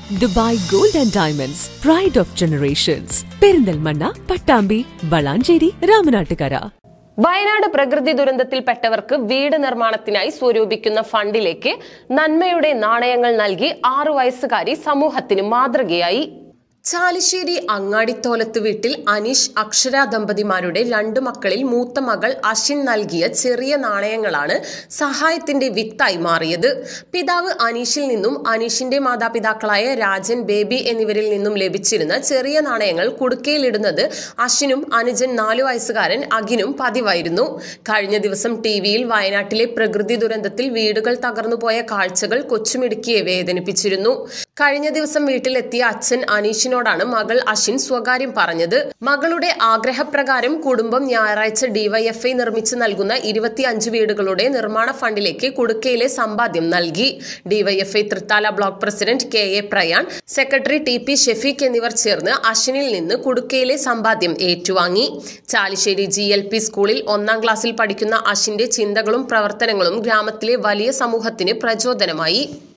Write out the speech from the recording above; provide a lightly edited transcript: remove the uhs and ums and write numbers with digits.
Dubai gold and diamonds, pride of generations, Perinthalmanna, Pattambi, Valanchery, Ramanattukara. Wayanad പ്രകൃതി ദുരന്തത്തിൽപ്പെട്ടവർക്ക് വീട് നിർമ്മാണത്തിനായി സ്വരൂപിക്കുന്ന ഫണ്ടിലേക്ക് നന്മയുടെ നാണയങ്ങൾ നൽകി 6 വയസ്സുകാരി സമൂഹത്തിന് മാതൃകയായി. ചാലിശ്ശേരി അങ്ങാടിത്തോലത്ത് വീട്ടിൽ അനീഷ് അക്ഷര ദമ്പതിമാരുടെ 2 മക്കളിൽ മൂത്ത മകൾ അശ്വിൻ നൽകിയ ചെറിയ നാണയങ്ങളാണ് സഹായത്തിന്റെ വിത്തായി മാറിയത്. പിതാവ് അനീഷിൽ നിന്നും അനീഷിന്റെ മാതാപിതാക്കളായ രാജൻ, ബേബി എന്നിവരിൽ നിന്നും ലഭിച്ചിരുന്ന ചെറിയ നാണയങ്ങൾ കുടുക്കയിലിടുന്നത് അശ്വിനും അനുജൻ 4 വയസ്സുകാരൻ അഖിനും പതിവായിരുന്നു. കഴിഞ്ഞ ദിവസം ടിവിയിൽ വയനാട്ടിലെ പ്രകൃതി ദുരന്തത്തിൽ വീടുകൾ തകർന്നുപോയ കാഴ്ചകൾ കൊച്ചുമിടുക്കിയെ വേദനിപ്പിച്ചിരുന്നു. കഴിഞ്ഞ ദിവസം വീട്ടിലെത്തിയ അച്ഛൻ അനീഷിനോടാണ് മകൾ അശ്വിൻ സ്വകാര്യം പറഞ്ഞത്. മകളുടെ ആഗ്രഹപ്രകാരം കുടുംബം ഞായറാഴ്ച ഡിവൈഎഫ്ഐ നിർമ്മിച്ച് നൽകുന്ന 25 വീടുകളുടെ നിർമ്മാണ ഫണ്ടിലേക്ക് കുടുക്കയിലെ സമ്പാദ്യം നൽകി. DYFI Thrithala block president KA Prayan, secretary TP Shefeeq എന്നിവർ ചേർന്ന് അശ്വിനിൽ നിന്ന് കുടുക്കയിലെ സമ്പാദ്യം ഏറ്റുവാങ്ങി. ചാലിശ്ശേരി GLP സ്കൂളിൽ 1ാം ക്ലാസ്സിൽ പഠിക്കുന്ന അശ്വിന്റെ ചിന്തകളും പ്രവർത്തനങ്ങളും ഗ്രാമത്തിലെ വലിയ സമൂഹത്തിന് പ്രചോദനമായി.